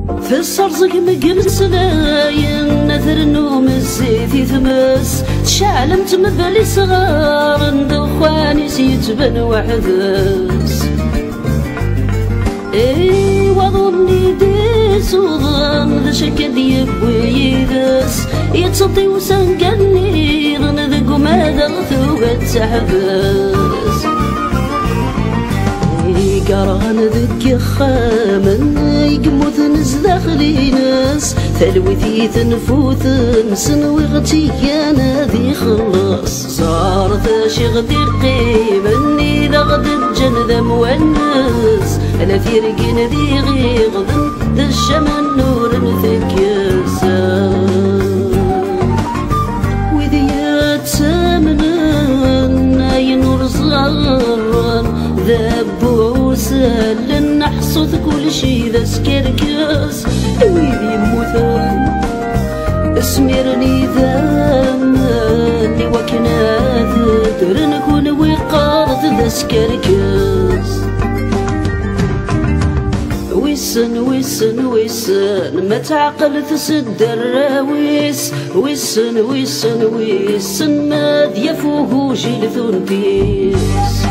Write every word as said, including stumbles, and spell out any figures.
في الصرزق مقل سلاين نثر النوم الزيت يثمس تشعلمت مبالي صغار ندخواني سيتبن وحدس اي وضمني ديس وضم ذا شكل يبوي يدس يتصدي وسنقني ذنذق وما ذغثوبت تحبس قران ذك خامن يقموث نز داخلي ناس ثلوثي تنفوث نسن وغتي انا ذي خلص صار ثاشي غدي قيمني ذا غد الجن ذا مونس انا في رقين ذي غيغضن ذا الشمن نور نثكسا وذي يتسامنن اي نور صغر ذابو وسال نحصد كل شي ذا سكركس ويدي موثاخ اسمرني ذامني وكنات درنكون وقارت ذا سكركس ويسن ويسن ويسن ما تعقل تسد الراويس ويسن ويسن ويسن ما ذيفوه جيل ثنتيس